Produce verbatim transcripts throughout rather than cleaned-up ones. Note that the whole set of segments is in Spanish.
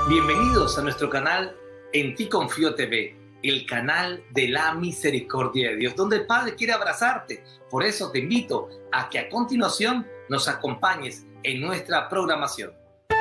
Bienvenidos a nuestro canal En Ti Confío T V, el canal de la misericordia de Dios, donde el Padre quiere abrazarte. Por eso te invito a que a continuación nos acompañes en nuestra programación.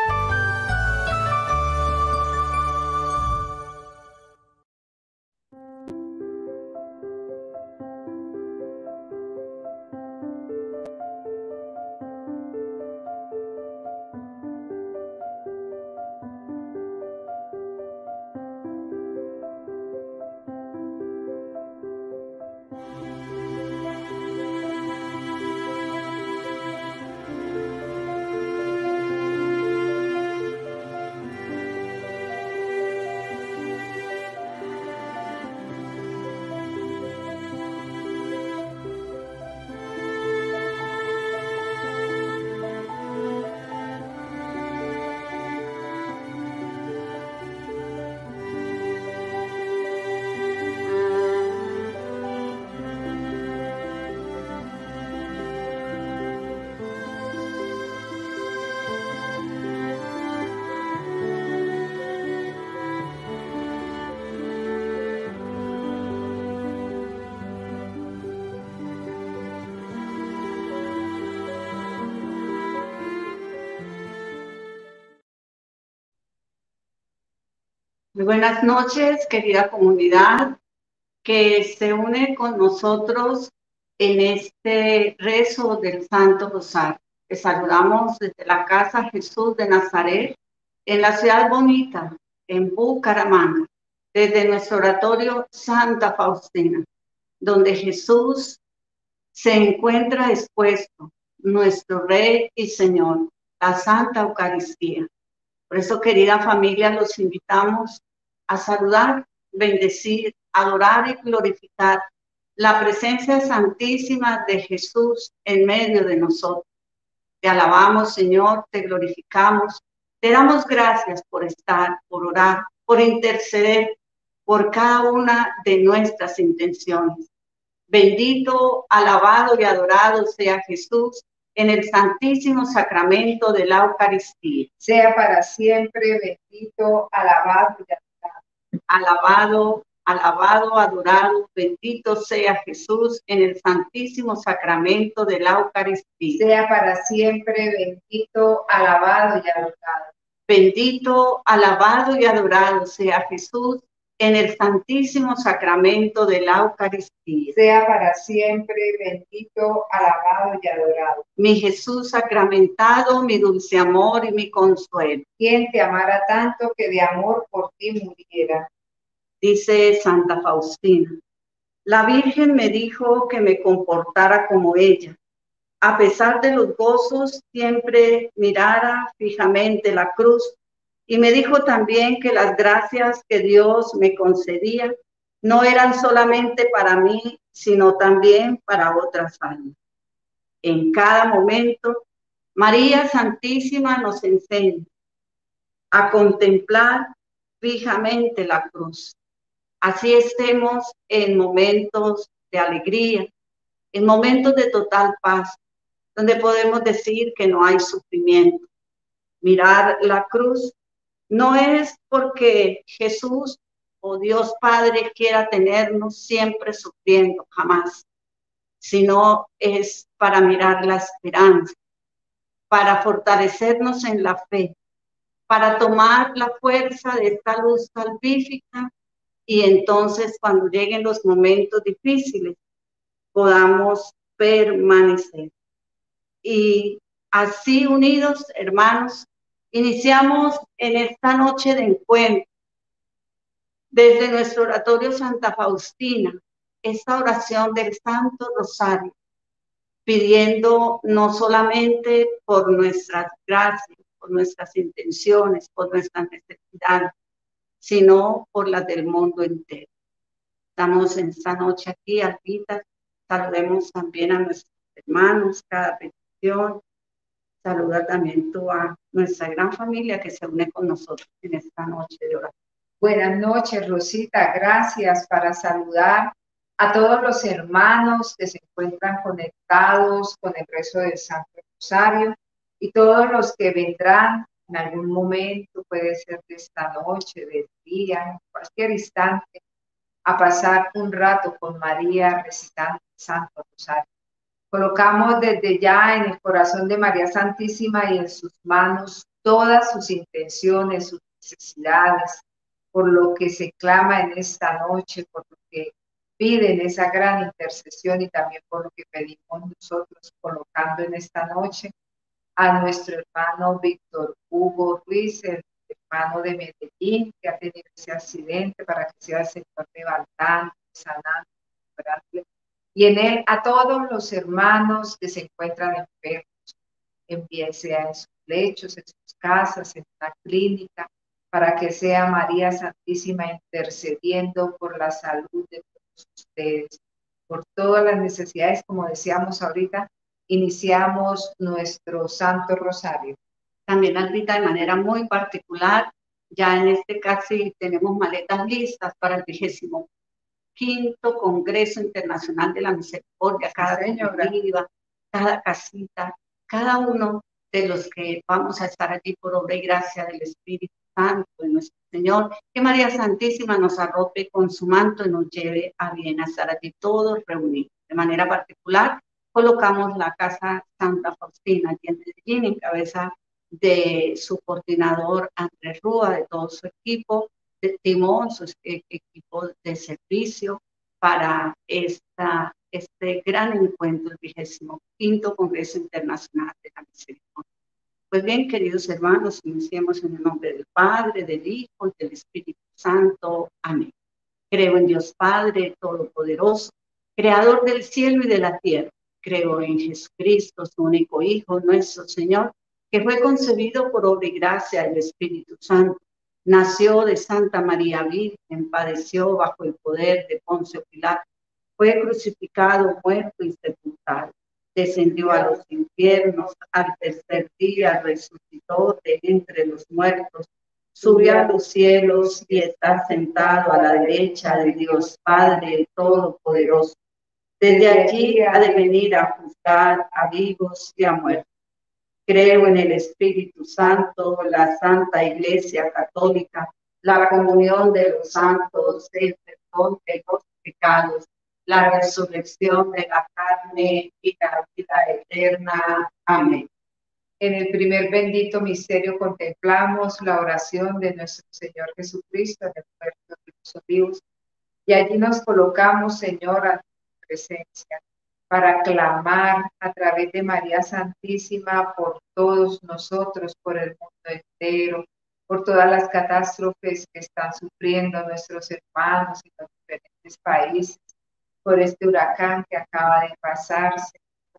Muy buenas noches, querida comunidad que se une con nosotros en este rezo del Santo Rosario. Les saludamos desde la Casa Jesús de Nazaret, en la ciudad bonita, en Bucaramanga, desde nuestro oratorio Santa Faustina, donde Jesús se encuentra expuesto, nuestro Rey y Señor, la Santa Eucaristía. Por eso, querida familia, los invitamos a saludar, bendecir, adorar y glorificar la presencia santísima de Jesús en medio de nosotros. Te alabamos, Señor, te glorificamos, te damos gracias por estar, por orar, por interceder por cada una de nuestras intenciones. Bendito, alabado y adorado sea Jesús en el santísimo sacramento de la Eucaristía. Sea para siempre bendito, alabado y adorado. Alabado, alabado, adorado, bendito sea Jesús en el santísimo sacramento de la Eucaristía. Sea para siempre bendito, alabado y adorado. Bendito, alabado y adorado sea Jesús en el santísimo sacramento de la Eucaristía. Sea para siempre bendito, alabado y adorado. Mi Jesús sacramentado, mi dulce amor y mi consuelo. ¿Quién te amara tanto que de amor por ti muriera? Dice Santa Faustina, la Virgen me dijo que me comportara como ella. A pesar de los gozos, siempre mirara fijamente la cruz. Y me dijo también que las gracias que Dios me concedía no eran solamente para mí, sino también para otras almas. En cada momento, María Santísima nos enseña a contemplar fijamente la cruz. Así estemos en momentos de alegría, en momentos de total paz, donde podemos decir que no hay sufrimiento. Mirar la cruz no es porque Jesús o Dios Padre quiera tenernos siempre sufriendo, jamás, sino es para mirar la esperanza, para fortalecernos en la fe, para tomar la fuerza de esta luz salvífica y entonces cuando lleguen los momentos difíciles podamos permanecer. Y así unidos, hermanos, iniciamos en esta noche de encuentro, desde nuestro oratorio Santa Faustina, esta oración del Santo Rosario, pidiendo no solamente por nuestras gracias, por nuestras intenciones, por nuestras necesidades, sino por las del mundo entero. Estamos en esta noche aquí, alpitas, saludemos también a nuestros hermanos, cada petición. Saluda también tú a nuestra gran familia que se une con nosotros en esta noche de oración. Buenas noches, Rosita. Gracias para saludar a todos los hermanos que se encuentran conectados con el rezo del Santo Rosario y todos los que vendrán en algún momento, puede ser de esta noche, del día, en cualquier instante, a pasar un rato con María recitando el Santo Rosario. Colocamos desde ya en el corazón de María Santísima y en sus manos todas sus intenciones, sus necesidades, por lo que se clama en esta noche, por lo que piden esa gran intercesión y también por lo que pedimos nosotros, colocando en esta noche a nuestro hermano Víctor Hugo Ruiz, el hermano de Medellín, que ha tenido ese accidente, para que sea el Señor levantando, sanando, recuperando, y en él a todos los hermanos que se encuentran enfermos, en bien sea en sus lechos, en sus casas, en una clínica, para que sea María Santísima intercediendo por la salud de todos ustedes, por todas las necesidades, como decíamos ahorita. Iniciamos nuestro Santo Rosario. También, Aldita, de manera muy particular, ya en este caso tenemos maletas listas para el vigésimo quinto Congreso Internacional de la Misericordia, cada comunidad, cada casita, cada uno de los que vamos a estar allí por obra y gracia del Espíritu Santo de nuestro Señor, que María Santísima nos arrope con su manto y nos lleve a bien a estar allí todos reunidos. De manera particular, colocamos la Casa Santa Faustina aquí en Medellín, en cabeza de su coordinador Andrés Rúa, de todo su equipo, de Timón, su equipo de servicio, para esta, este gran encuentro, el vigésimo quinto Congreso Internacional de la Misericordia. Pues bien, queridos hermanos, iniciemos en el nombre del Padre, del Hijo y del Espíritu Santo. Amén. Creo en Dios Padre Todopoderoso, Creador del cielo y de la tierra. Creo en Jesucristo, su único Hijo, nuestro Señor, que fue concebido por obra y gracia del Espíritu Santo. Nació de Santa María Virgen, padeció bajo el poder de Poncio Pilato, fue crucificado, muerto y sepultado. Descendió a los infiernos, al tercer día resucitó de entre los muertos, subió a los cielos y está sentado a la derecha de Dios Padre Todopoderoso. Desde allí ha de venir a juzgar a vivos y a muertos. Creo en el Espíritu Santo, la Santa Iglesia Católica, la comunión de los santos, el perdón de los pecados, la resurrección de la carne y la vida eterna. Amén. En el primer bendito misterio contemplamos la oración de nuestro Señor Jesucristo en el puerto de los olivos, y allí nos colocamos, Señor, a tu presencia, para clamar a través de María Santísima por todos nosotros, por el mundo entero, por todas las catástrofes que están sufriendo nuestros hermanos en los diferentes países, por este huracán que acaba de pasarse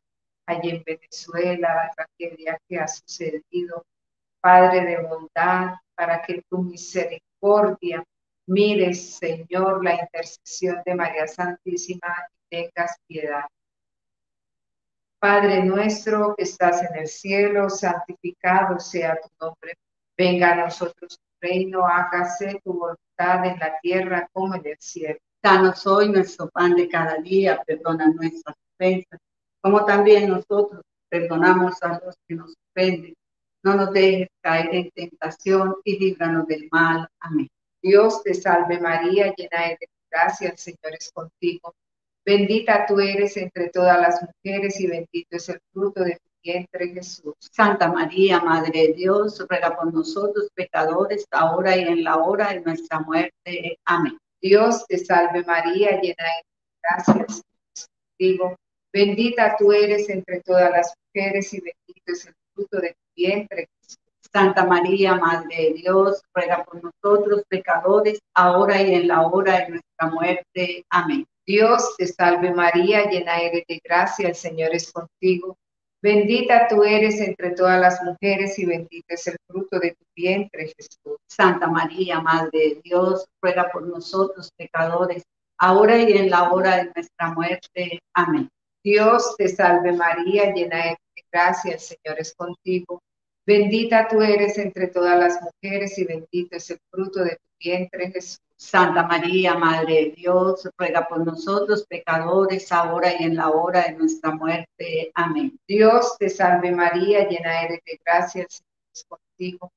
allí en Venezuela, la tragedia que ha sucedido. Padre de bondad, para que tu misericordia mires, Señor, la intercesión de María Santísima y tengas piedad. Padre nuestro que estás en el cielo, santificado sea tu nombre. Venga a nosotros tu reino, hágase tu voluntad en la tierra como en el cielo. Danos hoy nuestro pan de cada día, perdona nuestras ofensas, como también nosotros perdonamos a los que nos ofenden. No nos dejes caer en tentación y líbranos del mal. Amén. Dios te salve María, llena eres de gracia, el Señor es contigo. Bendita tú eres entre todas las mujeres y bendito es el fruto de tu vientre, Jesús. Santa María, Madre de Dios, ruega por nosotros pecadores, ahora y en la hora de nuestra muerte. Amén. Dios te salve María, llena eres de gracia, el Señor es contigo. Bendita tú eres entre todas las mujeres y bendito es el fruto de tu vientre, Jesús. Santa María, Madre de Dios, ruega por nosotros pecadores, ahora y en la hora de nuestra muerte. Amén. Dios te salve María, llena eres de gracia, el Señor es contigo. Bendita tú eres entre todas las mujeres y bendito es el fruto de tu vientre, Jesús. Santa María, Madre de Dios, ruega por nosotros pecadores, ahora y en la hora de nuestra muerte. Amén. Dios te salve María, llena eres de gracia, el Señor es contigo. Bendita tú eres entre todas las mujeres y bendito es el fruto de tu vientre, Jesús. Santa María, Madre de Dios, ruega por nosotros pecadores, ahora y en la hora de nuestra muerte. Amén. Dios te salve María, llena eres de gracia, el Señor es contigo.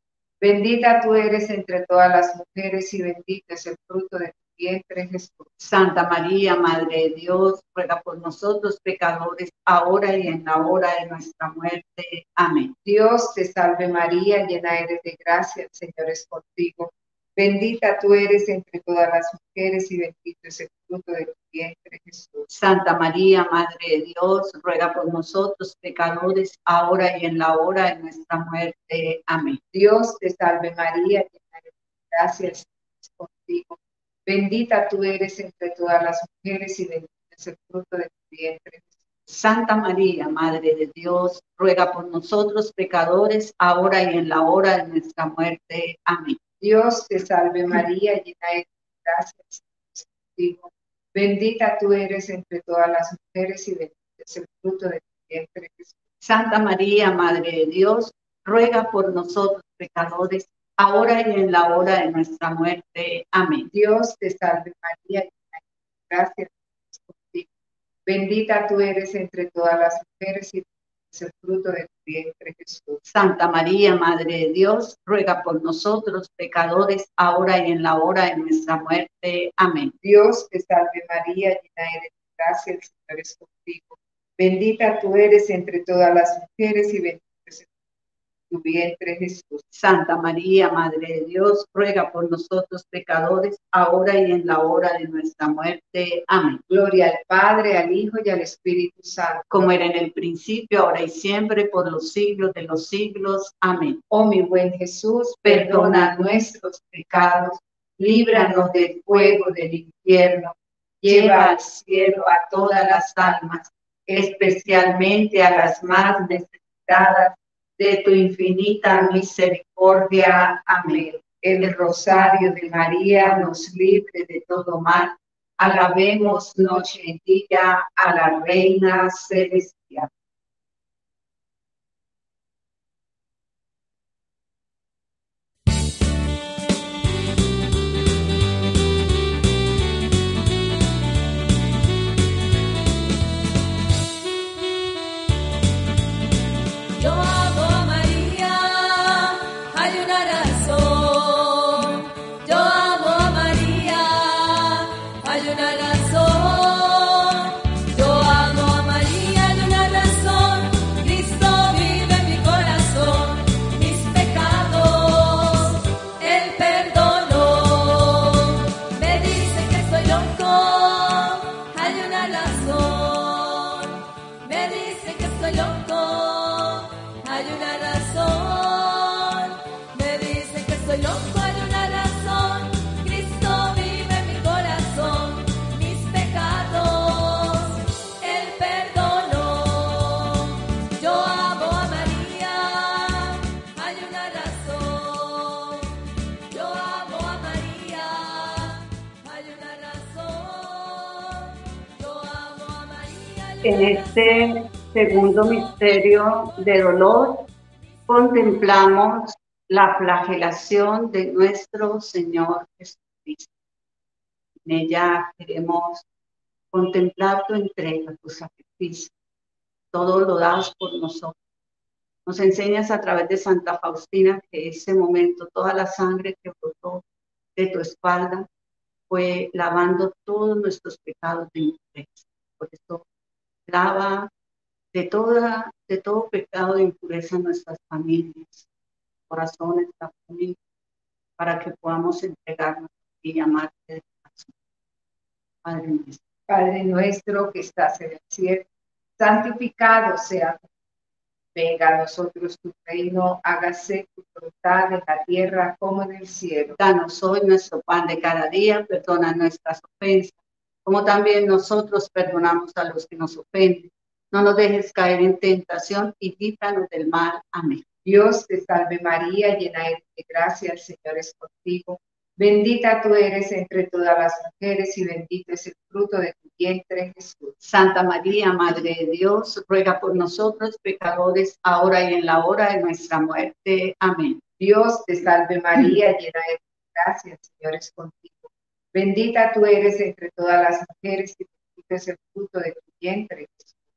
Bendita tú eres entre todas las mujeres y bendito es el fruto de tu vientre, Jesús. Santa María, Madre de Dios, ruega por nosotros pecadores, ahora y en la hora de nuestra muerte. Amén. Dios te salve María, llena eres de gracia, el Señor es contigo. Bendita tú eres entre todas las mujeres y bendito es el fruto de tu vientre, Jesús. Santa María, Madre de Dios, ruega por nosotros pecadores, ahora y en la hora de nuestra muerte. Amén. Dios te salve María, llena eres de gracia, el Señor es contigo. Bendita tú eres entre todas las mujeres y bendito es el fruto de tu vientre, Jesús. Santa María, Madre de Dios, ruega por nosotros pecadores, ahora y en la hora de nuestra muerte. Amén. Dios te salve María, llena eres de gracia, el Señor es contigo. Bendita tú eres entre todas las mujeres y bendito es el fruto de tu vientre, Jesús. Santa María, Madre de Dios, ruega por nosotros pecadores, ahora y en la hora de nuestra muerte. Amén. Dios te salve María, llena eres de gracia, el Señor es contigo. Bendita tú eres entre todas las mujeres y bendito es el fruto de tu vientre, Jesús. Santa María, Madre de Dios, ruega por nosotros pecadores, ahora y en la hora de nuestra muerte. Amén. Dios te salve María, llena eres de gracia, el Señor es contigo. Bendita tú eres entre todas las mujeres y bendito es el fruto de tu vientre, Jesús. Santa María, Madre de Dios, ruega por nosotros pecadores, ahora y en la hora de nuestra muerte. Amén. Gloria al Padre, al Hijo y al Espíritu Santo. Como era en el principio, ahora y siempre, por los siglos de los siglos. Amén. Oh mi buen Jesús, perdona nuestros pecados, líbranos del fuego del infierno, lleva al cielo a todas las almas, especialmente a las más necesitadas de tu infinita misericordia. Amén. El rosario de María nos libre de todo mal. Alabemos noche y día a la Reina Celestial. En este segundo misterio de dolor contemplamos la flagelación de nuestro Señor Jesucristo. En ella queremos contemplar tu entrega, tu sacrificio. Todo lo das por nosotros. Nos enseñas a través de Santa Faustina que ese momento, toda la sangre que brotó de tu espalda fue lavando todos nuestros pecados de impureza. Por eso lava de, toda, de todo pecado de impureza nuestras familias, corazones, la familia, para que podamos entregarnos y amarte de corazón. Padre nuestro. Padre nuestro que estás en el cielo, santificado sea tu nombre. Venga a nosotros tu reino, hágase tu voluntad en la tierra como en el cielo. Danos hoy nuestro pan de cada día, perdona nuestras ofensas, como también nosotros perdonamos a los que nos ofenden. No nos dejes caer en tentación y líbranos del mal. Amén. Dios te salve María, llena eres de gracia, el Señor es contigo. Bendita tú eres entre todas las mujeres y bendito es el fruto de tu vientre, Jesús. Santa María, Madre de Dios, ruega por nosotros pecadores, ahora y en la hora de nuestra muerte. Amén. Dios te salve María, llena eres de gracia, el Señor es contigo. Bendita tú eres entre todas las mujeres y bendito es el fruto de tu vientre, Jesús.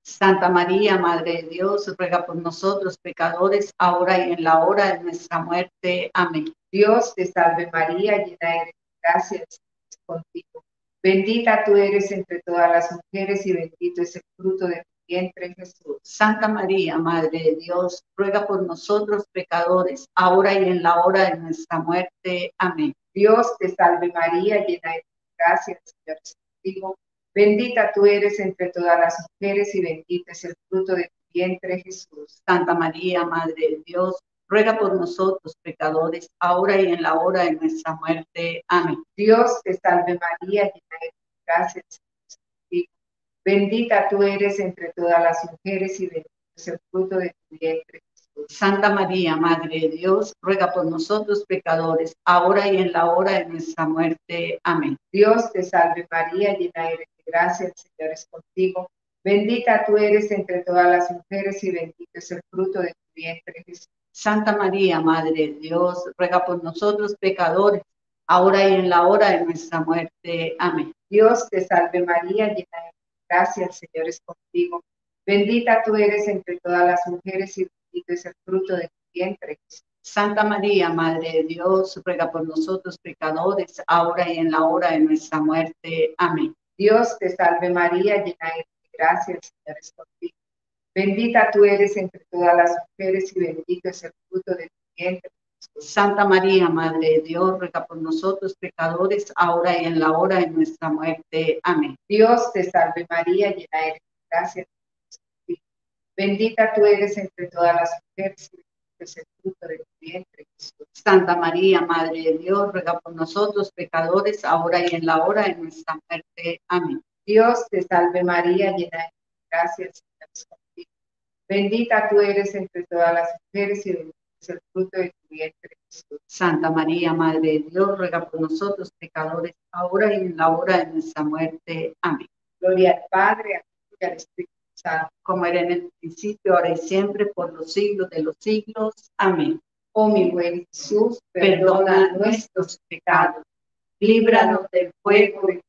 Santa María, Madre de Dios, ruega por nosotros pecadores, ahora y en la hora de nuestra muerte. Amén. Dios te salve María, llena eres de gracia, el Señor es contigo. Bendita tú eres entre todas las mujeres y bendito es el fruto de tu vientre, Jesús. Santa María, Madre de Dios, ruega por nosotros pecadores, ahora y en la hora de nuestra muerte. Amén. Dios te salve María, llena eres de gracia, el Señor es contigo. Bendita tú eres entre todas las mujeres y bendito es el fruto de tu vientre, Jesús. Santa María, Madre de Dios, ruega por nosotros pecadores, ahora y en la hora de nuestra muerte. Amén. Dios te salve María, llena eres de gracia, el Señor es contigo. Bendita tú eres entre todas las mujeres y bendito es el fruto de tu vientre, Jesús. Santa María, Madre de Dios, ruega por nosotros pecadores, ahora y en la hora de nuestra muerte. Amén. Dios te salve María, llena eres de gracia, el Señor es contigo. Bendita tú eres entre todas las mujeres y bendito es el fruto de tu vientre, Jesús. Santa María, Madre de Dios, ruega por nosotros pecadores, ahora y en la hora de nuestra muerte. Amén. Dios te salve María, llena eres de gracia, el Señor es contigo. Bendita tú eres entre todas las mujeres y bendito es el fruto de tu vientre, Jesús. Santa María, Madre de Dios, ruega por nosotros pecadores, ahora y en la hora de nuestra muerte. Amén. Dios te salve María, llena eres de gracia, el Señor es contigo. Bendita tú eres entre todas las mujeres y bendito es el fruto de tu vientre, Jesús. Santa María, Madre de Dios, ruega por nosotros pecadores, ahora y en la hora de nuestra muerte. Amén. Dios te salve María, llena eres de gracia, el Señor es contigo. Bendita tú eres entre todas las mujeres y bendito es el fruto de tu vientre, Jesús. Santa María, Madre de Dios, ruega por nosotros pecadores, ahora y en la hora de nuestra muerte. Amén. Dios te salve María, llena eres de gracia, el Señor es contigo. Bendita tú eres entre todas las mujeres y bendito es el fruto de tu vientre, Jesús. Santa María, Madre de Dios, ruega por nosotros pecadores, ahora y en la hora de nuestra muerte. Amén. Gloria al Padre, al Hijo y al Espíritu Santo, como era en el principio, ahora y siempre, por los siglos de los siglos. Amén. Oh mi buen Jesús, Perdona nuestros pecados, líbranos del fuego de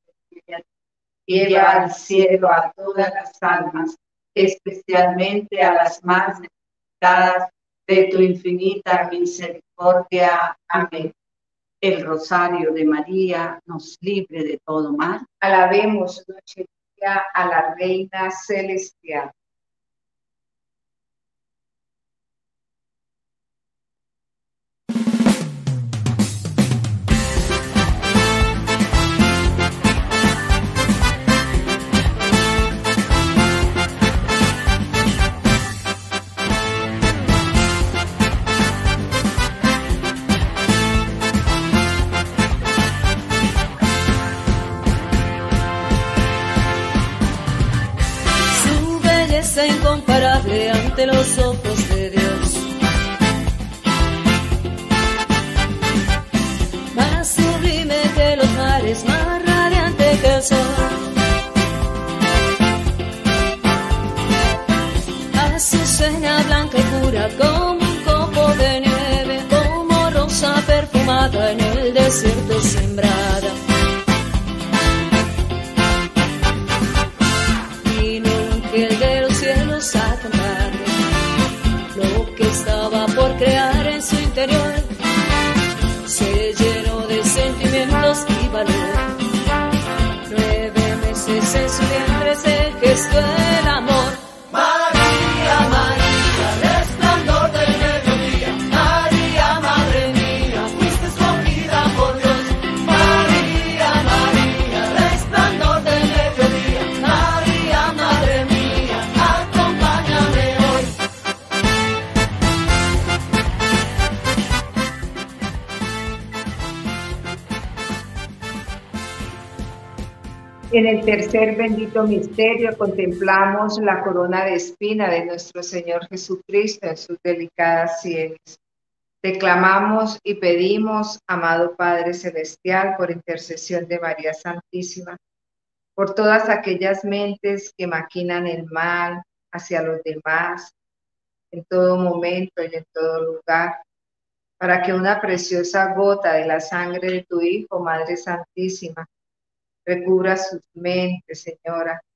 y lleva al cielo a todas las almas, especialmente a las más necesitadas de tu infinita misericordia. Amén. El rosario de María nos libre de todo mal. Alabemos noche y día a la Reina Celestial. Incomparable ante los ojos de Dios, más sublime que los mares, más radiante que el sol. Azucena blanca y pura como un copo de nieve, como rosa perfumada en el desierto sembrada. El de los cielos a cantarle lo que estaba por crear en su interior, se llenó de sentimientos y valor. Nueve meses en su vientre se gestó el amor. María, María, resplandor del mediodía. María, madre mía, fuiste escogida por Dios. María, María, resplandor del mediodía. María, madre mía. En el tercer bendito misterio contemplamos la corona de espina de nuestro Señor Jesucristo en sus delicadas sienes. Te clamamos y pedimos, amado Padre Celestial, por intercesión de María Santísima, por todas aquellas mentes que maquinan el mal hacia los demás, en todo momento y en todo lugar, para que una preciosa gota de la sangre de tu Hijo, Madre Santísima, recubra sus mentes, Señora,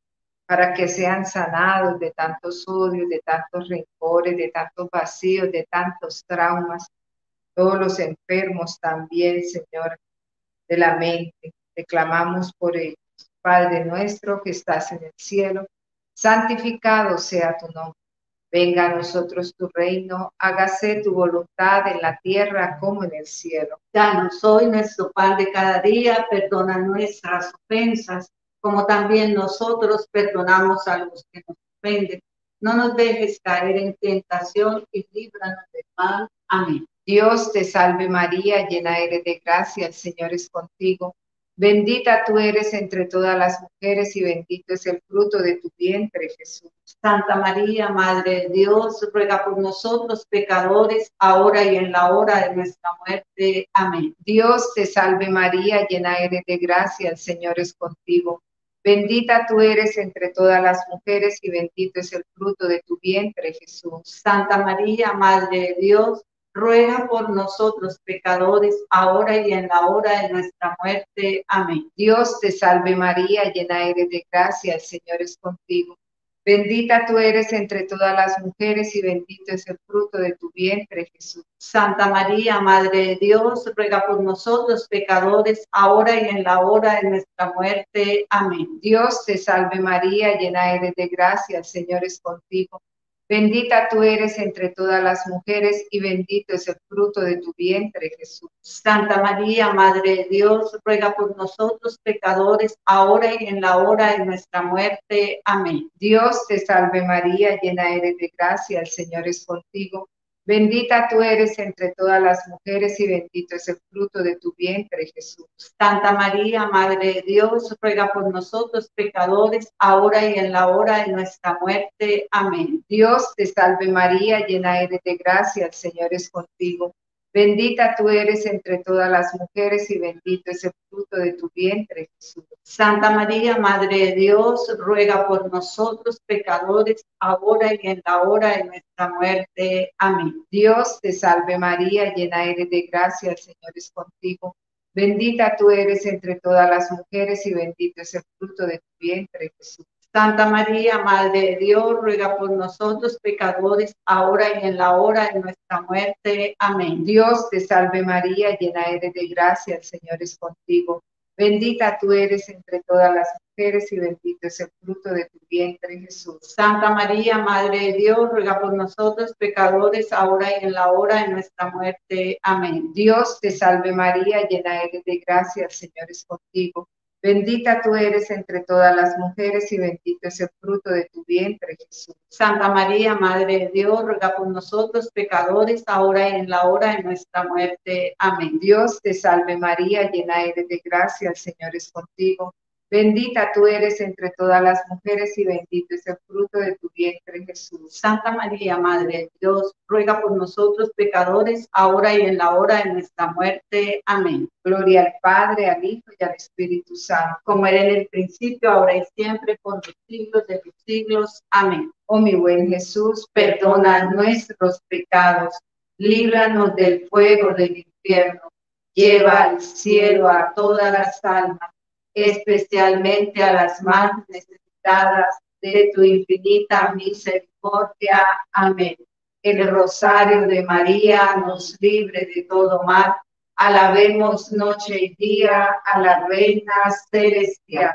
para que sean sanados de tantos odios, de tantos rencores, de tantos vacíos, de tantos traumas. Todos los enfermos también, Señor, de la mente, te clamamos por ellos. Padre nuestro que estás en el cielo, santificado sea tu nombre. Venga a nosotros tu reino, hágase tu voluntad en la tierra como en el cielo. Danos hoy nuestro pan de cada día, perdona nuestras ofensas, como también nosotros perdonamos a los que nos ofenden. No nos dejes caer en tentación y líbranos del mal. Amén. Dios te salve María, llena eres de gracia, el Señor es contigo. Bendita tú eres entre todas las mujeres y bendito es el fruto de tu vientre, Jesús. Santa María, Madre de Dios, ruega por nosotros pecadores, ahora y en la hora de nuestra muerte. Amén. Dios te salve María, llena eres de gracia, el Señor es contigo. Bendita tú eres entre todas las mujeres y bendito es el fruto de tu vientre, Jesús. Santa María, Madre de Dios, ruega por nosotros pecadores, ahora y en la hora de nuestra muerte. Amén. Dios te salve María, llena eres de gracia, el Señor es contigo. Bendita tú eres entre todas las mujeres y bendito es el fruto de tu vientre, Jesús. Santa María, Madre de Dios, ruega por nosotros pecadores, ahora y en la hora de nuestra muerte. Amén. Dios te salve María, llena eres de gracia, el Señor es contigo. Bendita tú eres entre todas las mujeres y bendito es el fruto de tu vientre, Jesús. Santa María, Madre de Dios, ruega por nosotros pecadores, ahora y en la hora de nuestra muerte. Amén. Dios te salve María, llena eres de gracia, el Señor es contigo. Bendita tú eres entre todas las mujeres y bendito es el fruto de tu vientre, Jesús. Santa María, Madre de Dios, ruega por nosotros pecadores, ahora y en la hora de nuestra muerte. Amén. Dios te salve María, llena eres de gracia, el Señor es contigo. Bendita tú eres entre todas las mujeres y bendito es el fruto de tu vientre, Jesús. Santa María, Madre de Dios, ruega por nosotros pecadores, ahora y en la hora de nuestra muerte. Amén. Dios te salve María, llena eres de gracia, el Señor es contigo. Bendita tú eres entre todas las mujeres y bendito es el fruto de tu vientre, Jesús. Santa María, Madre de Dios, ruega por nosotros pecadores, ahora y en la hora de nuestra muerte. Amén. Dios te salve María, llena eres de gracia, el Señor es contigo. Bendita tú eres entre todas las mujeres y bendito es el fruto de tu vientre, Jesús. Santa María, Madre de Dios, ruega por nosotros pecadores, ahora y en la hora de nuestra muerte. Amén. Dios te salve María, llena eres de gracia, el Señor es contigo. Bendita tú eres entre todas las mujeres y bendito es el fruto de tu vientre, Jesús. Santa María, Madre de Dios, ruega por nosotros pecadores, ahora y en la hora de nuestra muerte. Amén. Dios te salve María, llena eres de gracia, el Señor es contigo. Bendita tú eres entre todas las mujeres y bendito es el fruto de tu vientre, Jesús. Santa María, Madre de Dios, ruega por nosotros pecadores, ahora y en la hora de nuestra muerte. Amén. Gloria al Padre, al Hijo y al Espíritu Santo, como era en el principio, ahora y siempre, por los siglos de los siglos. Amén. Oh mi buen Jesús, perdona nuestros pecados, líbranos del fuego del infierno, lleva al cielo a todas las almas, especialmente a las más necesitadas de tu infinita misericordia. Amén. El rosario de María nos libre de todo mal. Alabemos noche y día a la Reina Celestial.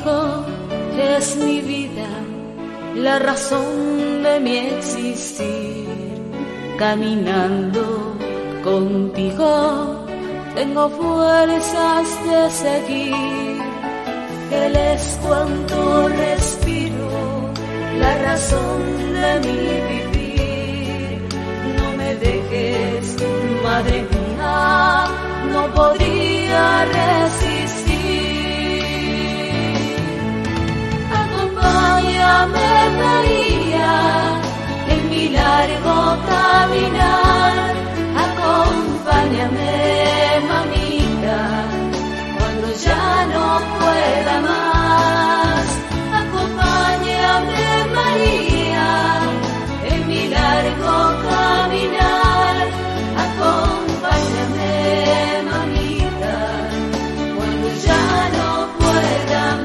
contigo es mi vida, la razón de mi existir. Caminando contigo tengo fuerzas de seguir. Él es cuanto respiro, la razón de mi vivir. No me dejes, madre mía, no podría resistir. Acompáñame, María, en mi largo caminar. Acompáñame, mamita, cuando ya no pueda más. Acompáñame, María, en mi largo caminar. Acompáñame, mamita, cuando ya no pueda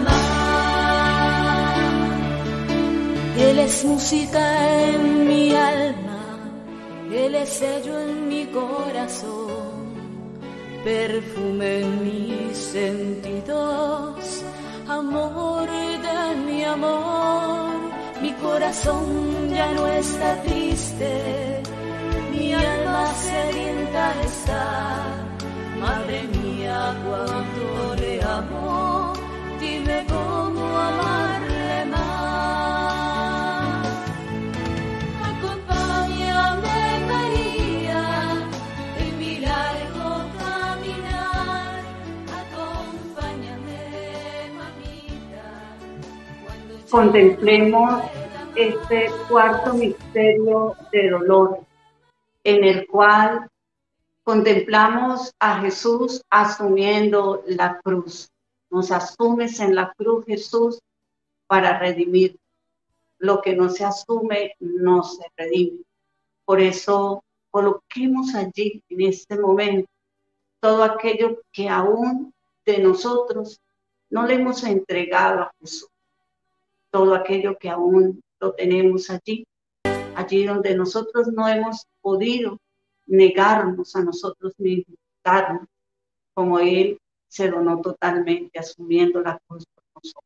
más. Él es música en mi alma, Él es sello en mi corazón, perfume en mis sentidos, amor de mi amor. Mi corazón ya no está triste, mi alma sedienta está. Madre mía, cuánto le amo, dime cómo amarle más. Acompáñame, María, en mi largo caminar. Acompáñame, mamita, cuando ya Contemplemos este cuarto misterio de dolor, en el cual contemplamos a Jesús asumiendo la cruz. Nos asumes en la cruz, Jesús, para redimir. Lo que no se asume, no se redime. Por eso, coloquemos allí, en este momento, todo aquello que aún de nosotros no le hemos entregado a Jesús. Todo aquello que aún lo tenemos allí, allí donde nosotros no hemos podido negarnos a nosotros mismos, darnos, como Él se donó totalmente, asumiendo la cruz por nosotros.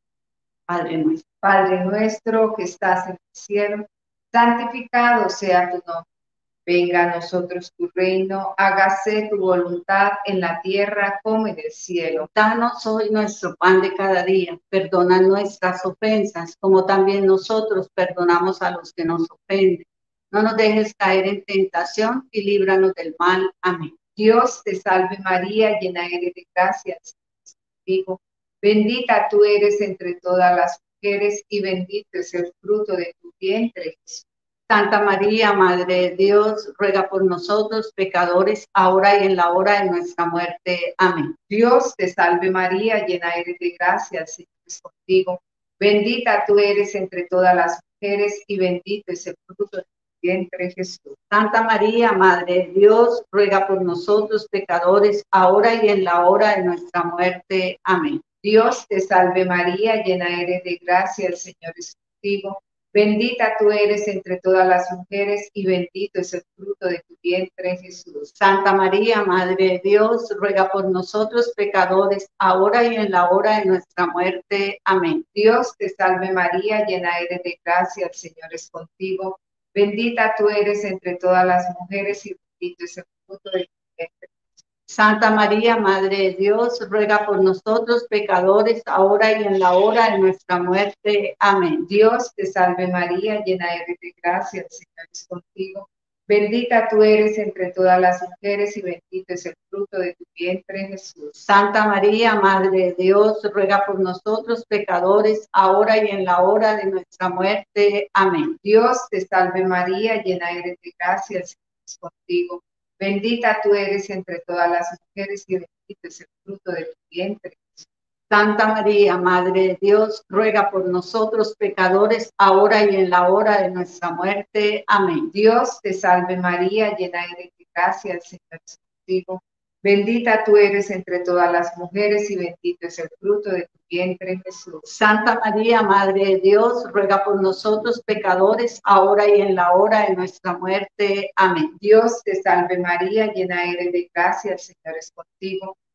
Padre nuestro. Padre nuestro que estás en el cielo, santificado sea tu nombre. Venga a nosotros tu reino, hágase tu voluntad en la tierra como en el cielo. Danos hoy nuestro pan de cada día, perdona nuestras ofensas, como también nosotros perdonamos a los que nos ofenden. No nos dejes caer en tentación y líbranos del mal. Amén. Dios te salve María, llena eres de gracia, el Señor es contigo. Bendita tú eres entre todas las mujeres y bendito es el fruto de tu vientre, Jesús. Santa María, Madre de Dios, ruega por nosotros pecadores, ahora y en la hora de nuestra muerte. Amén. Dios te salve María, llena eres de gracia, el Señor es contigo. Bendita tú eres entre todas las mujeres y bendito es el fruto de tu vientre, Jesús. Santa María, Madre de Dios, ruega por nosotros pecadores, ahora y en la hora de nuestra muerte. Amén. Dios te salve María, llena eres de gracia, el Señor es contigo. Bendita tú eres entre todas las mujeres y bendito es el fruto de tu vientre, Jesús. Santa María, Madre de Dios, ruega por nosotros pecadores, ahora y en la hora de nuestra muerte. Amén. Dios te salve María, llena eres de gracia, el Señor es contigo. Bendita tú eres entre todas las mujeres y bendito es el fruto de tu vientre. Santa María, Madre de Dios, ruega por nosotros pecadores, ahora y en la hora de nuestra muerte. Amén. Dios te salve María, llena eres de gracia, el Señor es contigo. Bendita tú eres entre todas las mujeres y bendito es el fruto de tu vientre, Jesús. Santa María, Madre de Dios, ruega por nosotros pecadores, ahora y en la hora de nuestra muerte. Amén. Dios te salve María, llena eres de gracia, el Señor es contigo. Bendita tú eres entre todas las mujeres y bendito es el fruto de tu vientre. Santa María, Madre de Dios, ruega por nosotros pecadores, ahora y en la hora de nuestra muerte. Amén. Dios te salve María, llena eres de gracia, el Señor es contigo. Bendita tú eres entre todas las mujeres y bendito es el fruto de tu vientre, Jesús. Santa María, Madre de Dios, ruega por nosotros pecadores, ahora y en la hora de nuestra muerte. Amén. Dios te salve María, llena eres de gracia, el Señor es contigo.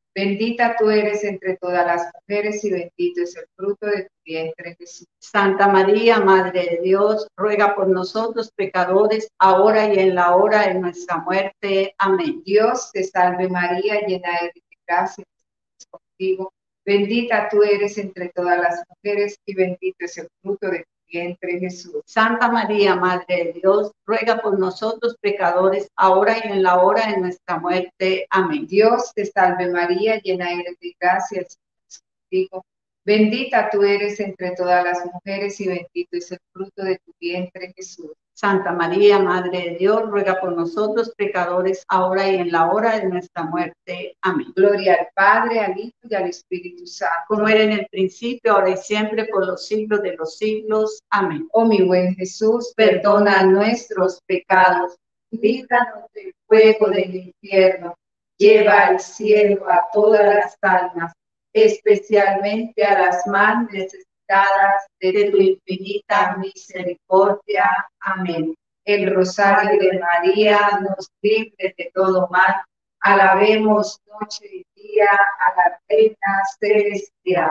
Bendita tú eres entre todas las mujeres y bendito es el fruto de tu vientre, Jesús. Santa María, Madre de Dios, ruega por nosotros pecadores, ahora y en la hora de nuestra muerte. Amén. Dios te salve María, llena eres de gracia, el Señor es contigo. Bendita tú eres entre todas las mujeres y bendito es el fruto de tu vientre, Jesús. Santa María, Madre de Dios, ruega por nosotros pecadores, ahora y en la hora de nuestra muerte. Amén. Dios te salve María, llena eres de gracia, el Señor es contigo. Bendita tú eres entre todas las mujeres y bendito es el fruto de tu vientre, Jesús. Santa María, Madre de Dios, ruega por nosotros pecadores, ahora y en la hora de nuestra muerte. Amén. Gloria al Padre, al Hijo y al Espíritu Santo. Como era en el principio, ahora y siempre, por los siglos de los siglos. Amén. Oh mi buen Jesús, Perdona nuestros pecados, líbranos del fuego del infierno, lleva al cielo a todas las almas, especialmente a las más necesitadas de tu infinita misericordia. Amén. El rosario de María nos libre de todo mal. Alabemos noche y día a la Reina Celestial.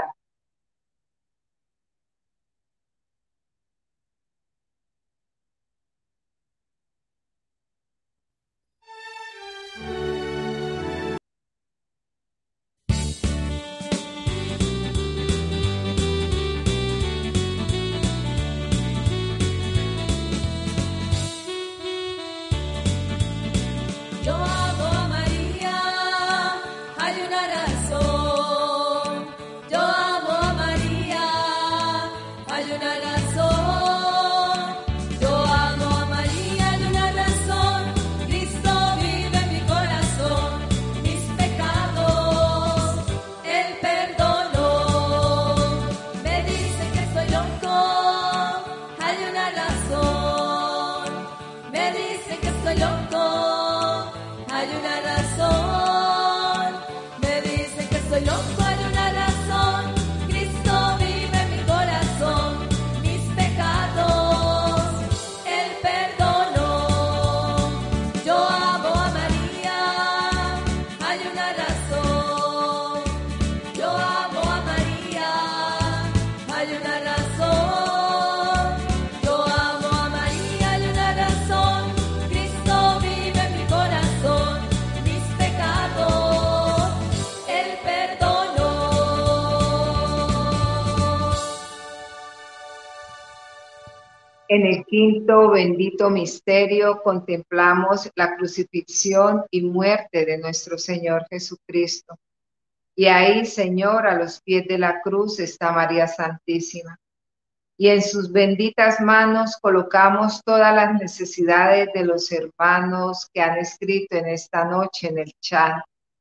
Yo amo a María, hay una razón. Yo amo a María, hay una razón. Yo amo a María, hay una razón. Cristo vive en mi corazón. Mis pecados, Él perdonó. Me dice que soy loco, hay una razón. Me dice que soy loco. Hay una razón, me dice que soy loco, hay una razón. Cristo vive en mi corazón, mis pecados, Él perdonó. Yo amo a María, hay una razón. Yo amo a María, hay una razón. Yo amo a María, hay una razón. Cristo vive en mi corazón. Mis pecados, Él perdonó. En el quinto bendito misterio contemplamos la crucifixión y muerte de nuestro Señor Jesucristo. Y ahí, Señor, a los pies de la cruz está María Santísima. Y en sus benditas manos colocamos todas las necesidades de los hermanos que han escrito en esta noche en el chat.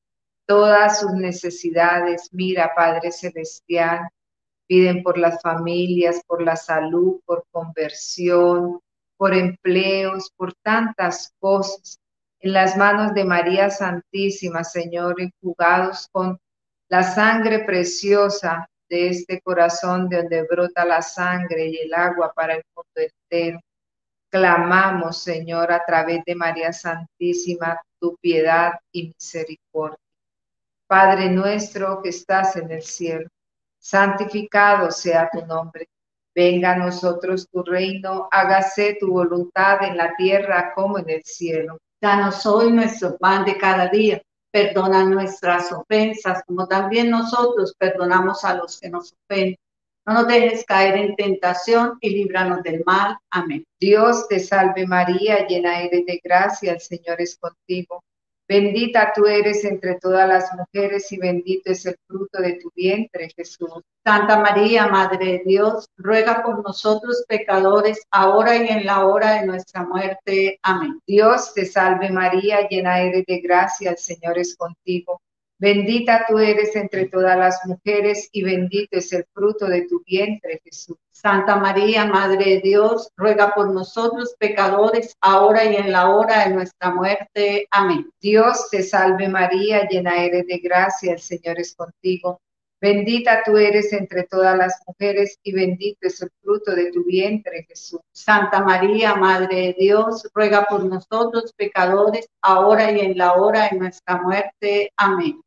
Todas sus necesidades, mira, Padre Celestial, piden por las familias, por la salud, por conversión, por empleos, por tantas cosas. En las manos de María Santísima, Señor, enjugados con la sangre preciosa de este corazón de donde brota la sangre y el agua para el mundo entero. Clamamos, Señor, a través de María Santísima, tu piedad y misericordia. Padre nuestro que estás en el cielo, santificado sea tu nombre. Venga a nosotros tu reino, hágase tu voluntad en la tierra como en el cielo. Danos hoy nuestro pan de cada día. Perdona nuestras ofensas, como también nosotros perdonamos a los que nos ofenden. No nos dejes caer en tentación y líbranos del mal. Amén. Dios te salve María, llena eres de gracia, el Señor es contigo. Bendita tú eres entre todas las mujeres y bendito es el fruto de tu vientre, Jesús. Santa María, Madre de Dios, ruega por nosotros pecadores, ahora y en la hora de nuestra muerte. Amén. Dios te salve María, llena eres de gracia, el Señor es contigo. Bendita tú eres entre todas las mujeres y bendito es el fruto de tu vientre, Jesús. Santa María, Madre de Dios, ruega por nosotros pecadores, ahora y en la hora de nuestra muerte. Amén. Dios te salve María, llena eres de gracia, el Señor es contigo. Bendita tú eres entre todas las mujeres y bendito es el fruto de tu vientre, Jesús. Santa María, Madre de Dios, ruega por nosotros pecadores, ahora y en la hora de nuestra muerte. Amén.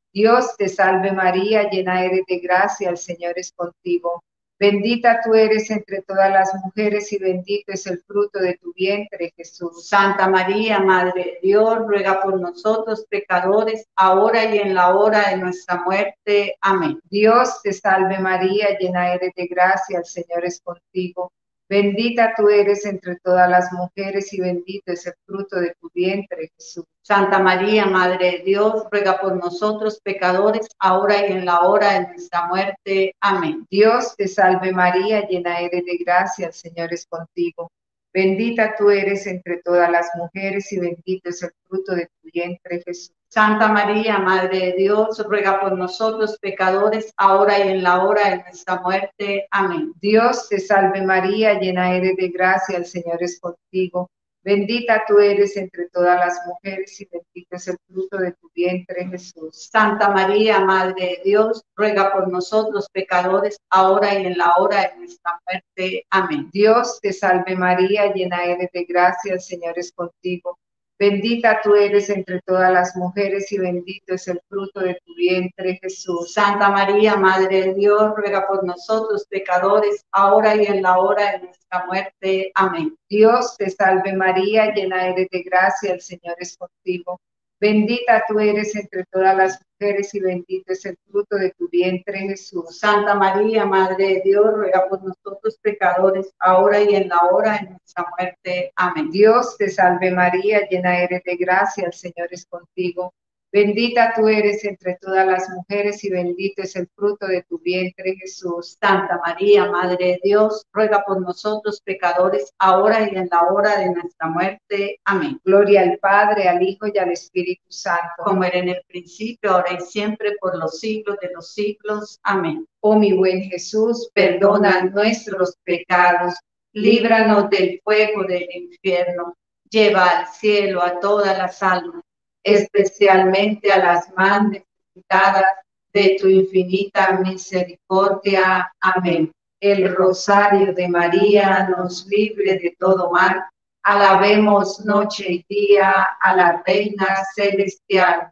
Dios te salve María, llena eres de gracia, el Señor es contigo. Bendita tú eres entre todas las mujeres y bendito es el fruto de tu vientre, Jesús. Santa María, Madre de Dios, ruega por nosotros pecadores, ahora y en la hora de nuestra muerte. Amén. Dios te salve María, llena eres de gracia, el Señor es contigo. Bendita tú eres entre todas las mujeres y bendito es el fruto de tu vientre, Jesús. Santa María, Madre de Dios, ruega por nosotros pecadores, ahora y en la hora de nuestra muerte. Amén. Dios te salve María, llena eres de gracia, el Señor es contigo. Bendita tú eres entre todas las mujeres y bendito es el fruto de tu vientre, Jesús. Santa María, Madre de Dios, ruega por nosotros pecadores, ahora y en la hora de nuestra muerte. Amén. Dios te salve María, llena eres de gracia, el Señor es contigo. Bendita tú eres entre todas las mujeres y bendito es el fruto de tu vientre, Jesús. Santa María, Madre de Dios, ruega por nosotros pecadores, ahora y en la hora de nuestra muerte. Amén. Dios te salve María, llena eres de gracia, el Señor es contigo. Bendita tú eres entre todas las mujeres y bendito es el fruto de tu vientre, Jesús. Santa María, Madre de Dios, ruega por nosotros pecadores, ahora y en la hora de nuestra muerte. Amén. Dios te salve María, llena eres de gracia, el Señor es contigo. Bendita tú eres entre todas las mujeres y bendito es el fruto de tu vientre, Jesús. Santa María, Madre de Dios, ruega por nosotros pecadores, ahora y en la hora de nuestra muerte. Amén. Dios te salve María, llena eres de gracia, el Señor es contigo. Bendita tú eres entre todas las mujeres y bendito es el fruto de tu vientre, Jesús. Santa María, Madre de Dios, ruega por nosotros pecadores, ahora y en la hora de nuestra muerte. Amén. Gloria al Padre, al Hijo y al Espíritu Santo. Como era en el principio, ahora y siempre, por los siglos de los siglos. Amén. Oh mi buen Jesús, perdona nuestros pecados, líbranos del fuego del infierno, lleva al cielo a todas las almas, especialmente a las más necesitadas de tu infinita misericordia. Amén. El rosario de María nos libre de todo mal. Alabemos noche y día a la Reina Celestial.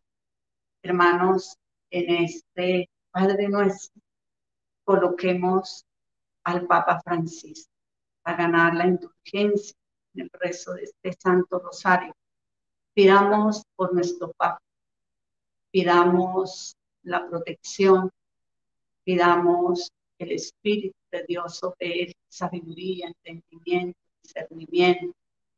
Hermanos, en este Padre Nuestro, coloquemos al Papa Francisco a ganar la indulgencia en el rezo de este Santo Rosario. Pidamos por nuestro Papa, pidamos la protección, pidamos el Espíritu de Dios sobre él, sabiduría, entendimiento, discernimiento.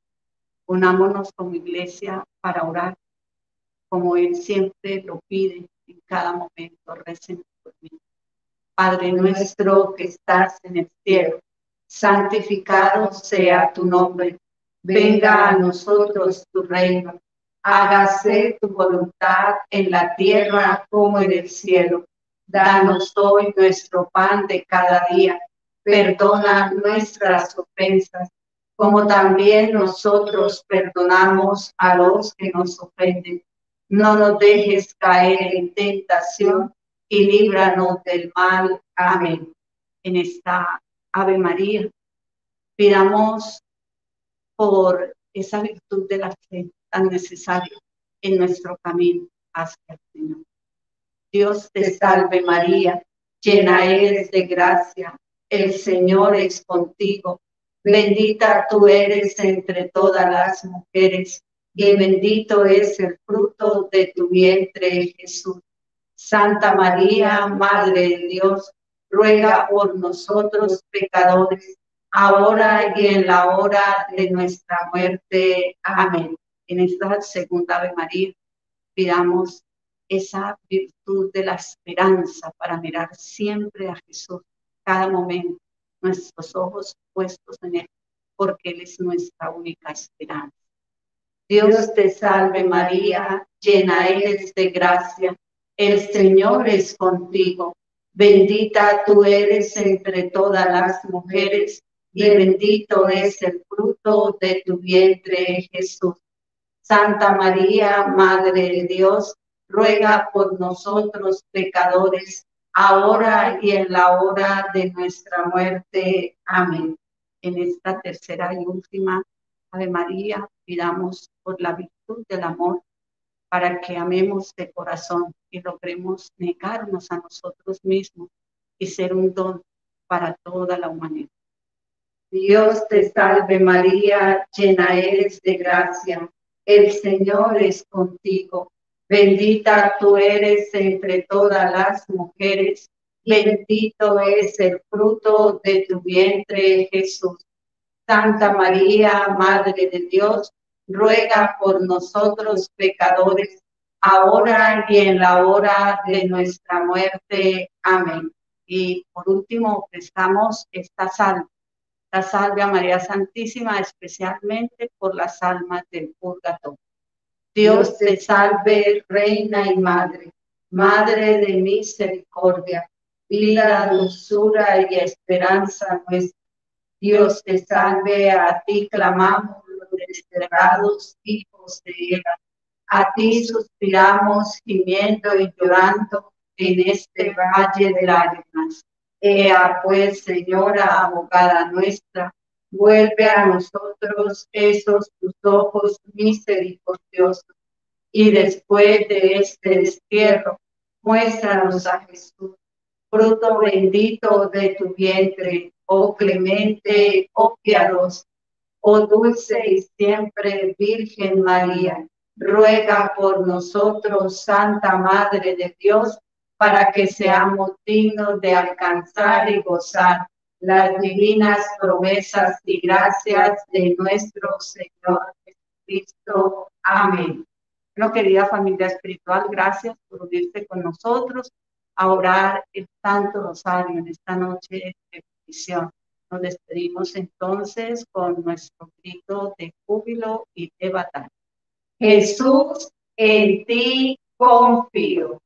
Unámonos como iglesia para orar, como él siempre lo pide en cada momento. Recen por mí. Padre nuestro que estás en el cielo, santificado sea tu nombre. Venga a nosotros tu reino. Hágase tu voluntad en la tierra como en el cielo. Danos hoy nuestro pan de cada día. Perdona nuestras ofensas, como también nosotros perdonamos a los que nos ofenden. No nos dejes caer en tentación y líbranos del mal. Amén. En esta Ave María, pidamos por esa virtud de la fe tan necesaria en nuestro camino hacia el Señor. Dios te salve María, llena eres de gracia, el Señor es contigo. Bendita tú eres entre todas las mujeres y bendito es el fruto de tu vientre, Jesús. Santa María, Madre de Dios, ruega por nosotros pecadores, ahora y en la hora de nuestra muerte. Amén. En esta segunda Ave María, pidamos esa virtud de la esperanza para mirar siempre a Jesús, cada momento, nuestros ojos puestos en Él, porque Él es nuestra única esperanza. Dios te salve María, llena eres de gracia, el Señor es contigo. Bendita tú eres entre todas las mujeres y bendito es el fruto de tu vientre, Jesús. Santa María, Madre de Dios, ruega por nosotros pecadores, ahora y en la hora de nuestra muerte. Amén. En esta tercera y última Ave María, pidamos por la virtud del amor, para que amemos de corazón y logremos negarnos a nosotros mismos y ser un don para toda la humanidad. Dios te salve María, llena eres de gracia, el Señor es contigo. Bendita tú eres entre todas las mujeres, bendito es el fruto de tu vientre, Jesús. Santa María, Madre de Dios, ruega por nosotros pecadores, ahora y en la hora de nuestra muerte. Amén. Y por último, prestamos esta salve, la salve a María Santísima, especialmente por las almas del purgatorio. Dios te salve, Reina y Madre, Madre de misericordia, vida, dulzura y esperanza nuestra. Dios te salve, a ti clamamos los desterrados hijos de Eva. A ti suspiramos, gimiendo y llorando en este valle de lágrimas. Ea pues, Señora, abogada nuestra, vuelve a nosotros esos tus ojos misericordiosos, y después de este destierro, muéstranos a Jesús, fruto bendito de tu vientre, oh clemente, oh piadosa, oh dulce y siempre Virgen María. Ruega por nosotros, Santa Madre de Dios, para que seamos dignos de alcanzar y gozar las divinas promesas y gracias de nuestro Señor Jesucristo. Amén. Bueno, querida familia espiritual, gracias por unirse con nosotros a orar el Santo Rosario en esta noche de bendición. Nos despedimos entonces con nuestro grito de júbilo y de batalla. Jesús, en ti confío.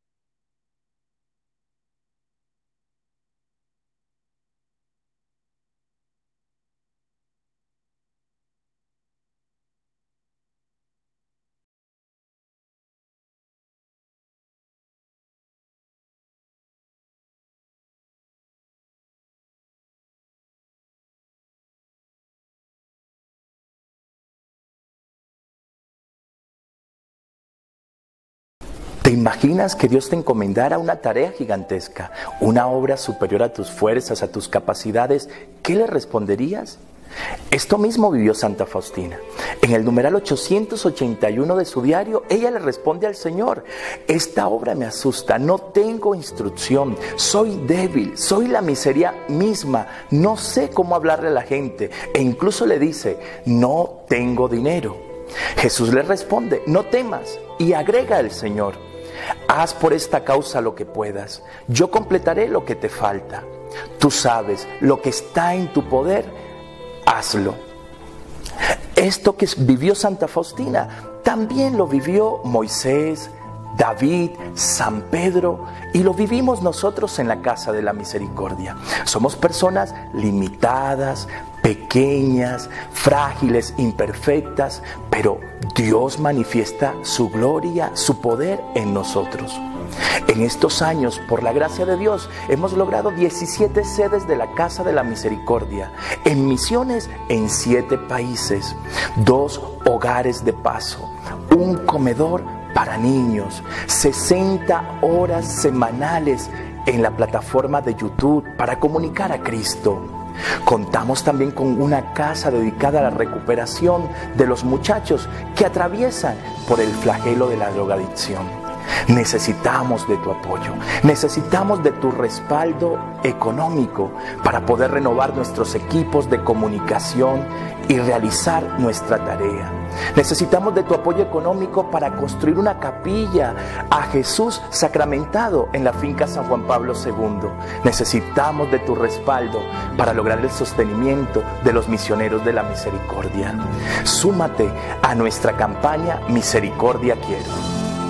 ¿Te imaginas que Dios te encomendara una tarea gigantesca, una obra superior a tus fuerzas, a tus capacidades? ¿Qué le responderías? Esto mismo vivió Santa Faustina. En el numeral ochocientos ochenta y uno de su diario, ella le responde al Señor: esta obra me asusta, no tengo instrucción, soy débil, soy la miseria misma, no sé cómo hablarle a la gente, e incluso le dice: no tengo dinero. Jesús le responde: no temas, y agrega el Señor: haz por esta causa lo que puedas, yo completaré lo que te falta. Tú sabes lo que está en tu poder, hazlo. Esto que vivió Santa Faustina, también lo vivió Moisés, David, San Pedro, y lo vivimos nosotros en la Casa de la Misericordia. Somos personas limitadas, pequeñas, frágiles, imperfectas, pero Dios manifiesta su gloria, su poder en nosotros. En estos años, por la gracia de Dios, hemos logrado diecisiete sedes de la Casa de la Misericordia, en misiones en siete países, dos hogares de paso, un comedor para niños, sesenta horas semanales en la plataforma de YouTube para comunicar a Cristo. Contamos también con una casa dedicada a la recuperación de los muchachos que atraviesan por el flagelo de la drogadicción. Necesitamos de tu apoyo, necesitamos de tu respaldo económico para poder renovar nuestros equipos de comunicación y realizar nuestra tarea. Necesitamos de tu apoyo económico para construir una capilla a Jesús sacramentado en la finca San Juan Pablo segundo. Necesitamos de tu respaldo para lograr el sostenimiento de los misioneros de la misericordia. Súmate a nuestra campaña Misericordia Quiero.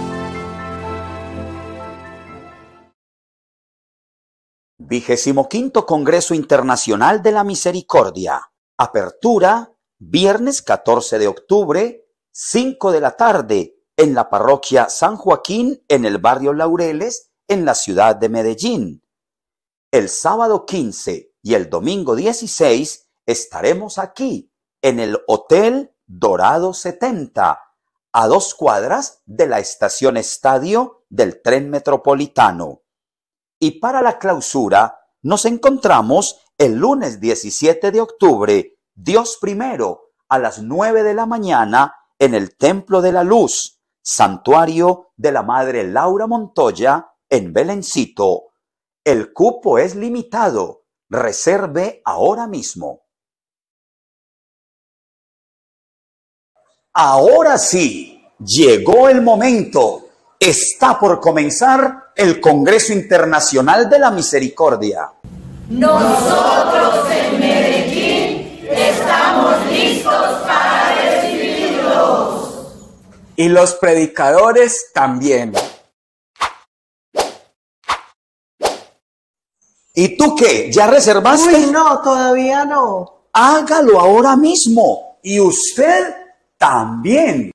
Vigésimo quinto Congreso Internacional de la Misericordia. Apertura, viernes catorce de octubre, cinco de la tarde, en la parroquia San Joaquín, en el barrio Laureles, en la ciudad de Medellín. El sábado quince y el domingo dieciséis estaremos aquí, en el Hotel Dorado setenta, a dos cuadras de la estación Estadio del Tren Metropolitano. Y para la clausura nos encontramos el lunes diecisiete de octubre, Dios primero, a las nueve de la mañana en el Templo de la Luz, Santuario de la Madre Laura Montoya en Belencito. El cupo es limitado. Reserve ahora mismo. Ahora sí, llegó el momento. Está por comenzar el Congreso Internacional de la Misericordia. Nosotros en Medellín estamos listos para recibirlos. Y los predicadores también. ¿Y tú qué? ¿Ya reservaste? Uy, no, todavía no. Hágalo ahora mismo. Y usted también.